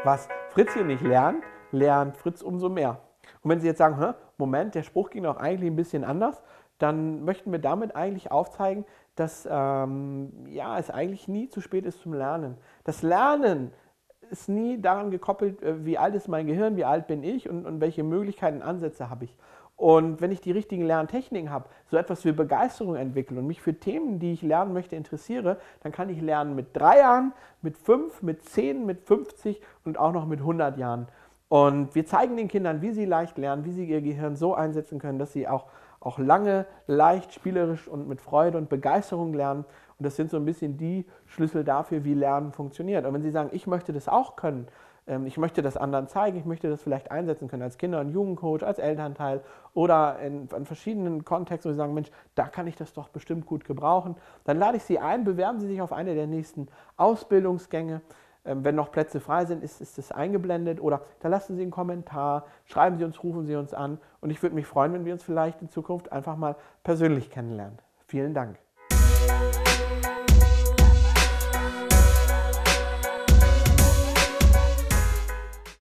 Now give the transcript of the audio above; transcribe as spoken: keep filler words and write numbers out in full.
Was Fritz hier nicht lernt, lernt Fritz umso mehr. Und wenn Sie jetzt sagen, hä, Moment, der Spruch ging doch eigentlich ein bisschen anders, dann möchten wir damit eigentlich aufzeigen, dass ähm, ja, es eigentlich nie zu spät ist zum Lernen. Das Lernen ist nie daran gekoppelt, äh, wie alt ist mein Gehirn, wie alt bin ich und, und welche Möglichkeiten und Ansätze habe ich. Und wenn ich die richtigen Lerntechniken habe, so etwas wie Begeisterung entwickle und mich für Themen, die ich lernen möchte, interessiere, dann kann ich lernen mit drei Jahren, mit fünf, mit zehn, mit fünfzig und auch noch mit hundert Jahren. Und wir zeigen den Kindern, wie sie leicht lernen, wie sie ihr Gehirn so einsetzen können, dass sie auch, auch lange, leicht, spielerisch und mit Freude und Begeisterung lernen. Und das sind so ein bisschen die Schlüssel dafür, wie Lernen funktioniert. Und wenn Sie sagen, ich möchte das auch können, ähm, ich möchte das anderen zeigen, ich möchte das vielleicht einsetzen können als Kinder- und Jugendcoach, als Elternteil oder in, in verschiedenen Kontexten, wo Sie sagen, Mensch, da kann ich das doch bestimmt gut gebrauchen, dann lade ich Sie ein, bewerben Sie sich auf eine der nächsten Ausbildungsgänge. Ähm, wenn noch Plätze frei sind, ist, ist das eingeblendet oder da lassen Sie einen Kommentar, schreiben Sie uns, rufen Sie uns an und ich würde mich freuen, wenn wir uns vielleicht in Zukunft einfach mal persönlich kennenlernen. Vielen Dank.